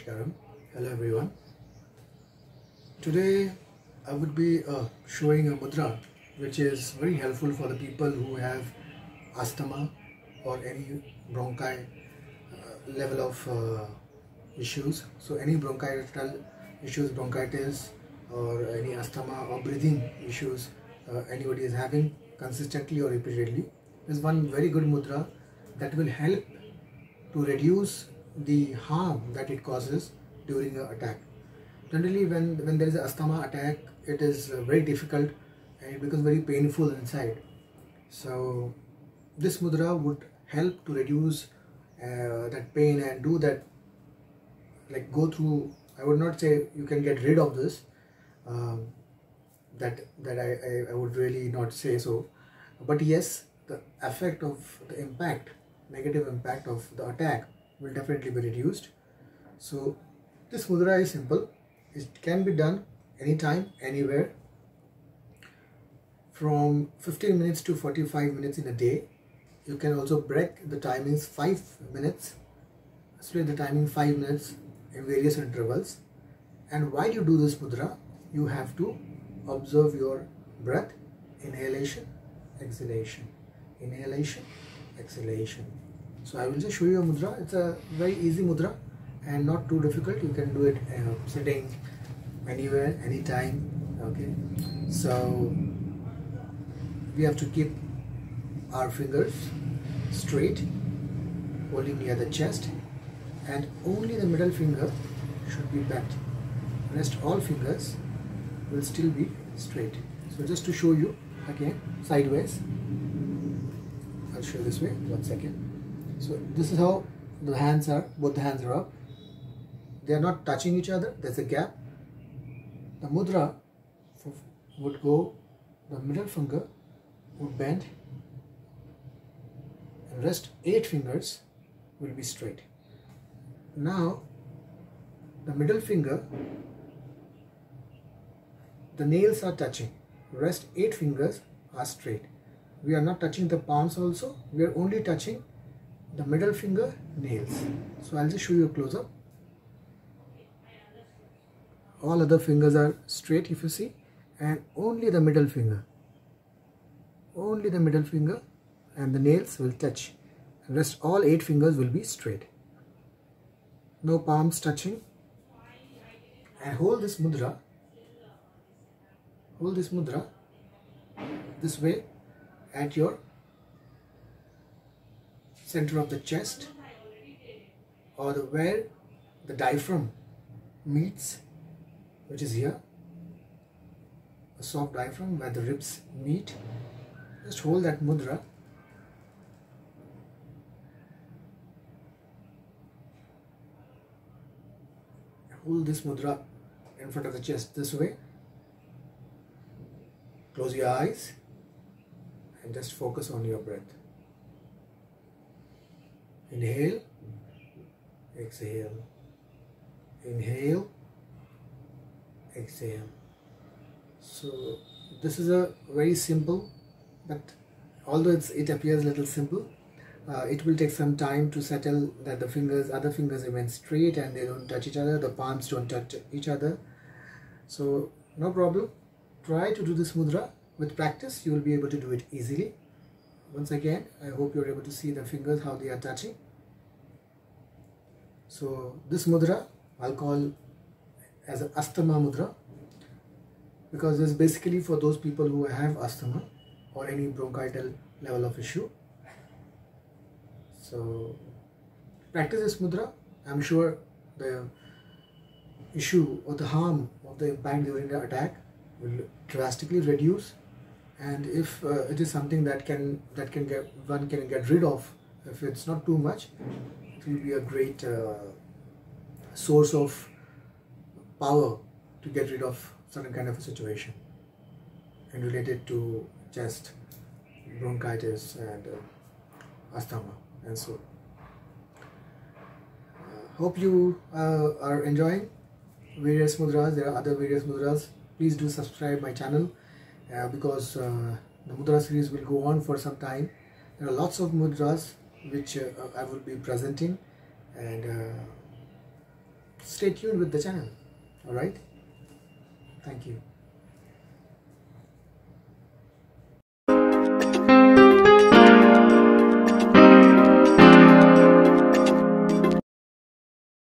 Namaskaram. Hello everyone. Today I would be showing a mudra which is very helpful for the people who have asthma or any bronchi level of issues. So any bronchital issues, bronchitis or any asthma or breathing issues anybody is having consistently or repeatedly, is one very good mudra that will help to reduce the harm that it causes during an attack. Generally when there is an asthma attack, it is very difficult and it becomes very painful inside. So this mudra would help to reduce that pain and do that, like go through. I would not say you can get rid of this, I would really not say so, but yes, the effect of the impact, negative impact of the attack will definitely be reduced. So this mudra is simple. It can be done anytime, anywhere, from 15 minutes to 45 minutes in a day. You can also break the timings 5 minutes, split the timing 5 minutes in various intervals. And while you do this mudra, you have to observe your breath, inhalation, exhalation, inhalation, exhalation. So I will just show you a mudra. It's a very easy mudra and not too difficult. You can do it sitting anywhere, anytime. Okay. So we have to keep our fingers straight, holding near the chest, and only the middle finger should be bent. Rest all fingers will still be straight. So just to show you again, sideways. I'll show you this way. 1 second. So this is how the hands are. Both the hands are up. They are not touching each other. There's a gap. The mudra would go. The middle finger would bend, and rest 8 fingers will be straight. Now the middle finger, the nails are touching. Rest 8 fingers are straight. We are not touching the palms also. We are only touching the middle finger nails. So I'll just show you a close-up. All other fingers are straight, if you see, and only the middle finger. Only the middle finger and the nails will touch. Rest all 8 fingers will be straight. No palms touching. And hold this mudra. Hold this mudra this way at your center of the chest, or where the diaphragm meets, which is here, a soft diaphragm where the ribs meet. Just hold that mudra. Hold this mudra in front of the chest this way. Close your eyes and just focus on your breath. Inhale, exhale, inhale, exhale. So this is a very simple, but although it appears a little simple, it will take some time to settle that the fingers, other fingers remain straight and they don't touch each other, the palms don't touch each other. So no problem. Try to do this mudra. With practice, you will be able to do it easily. Once again, I hope you're able to see the fingers, how they are touching. So this mudra I'll call as an asthma mudra, because it's basically for those people who have asthma or any bronchital level of issue. So practice this mudra. I'm sure the issue or the harm of the impact during the attack will drastically reduce, and if it is something that one can get rid of, if it's not too much, it will be a great source of power to get rid of certain kind of a situation and related to chest, bronchitis and asthma and so. Hope you are enjoying various mudras. There are other various mudras. Please do subscribe my channel because the mudra series will go on for some time. There are lots of mudras which I will be presenting, and stay tuned with the channel. All right. Thank you.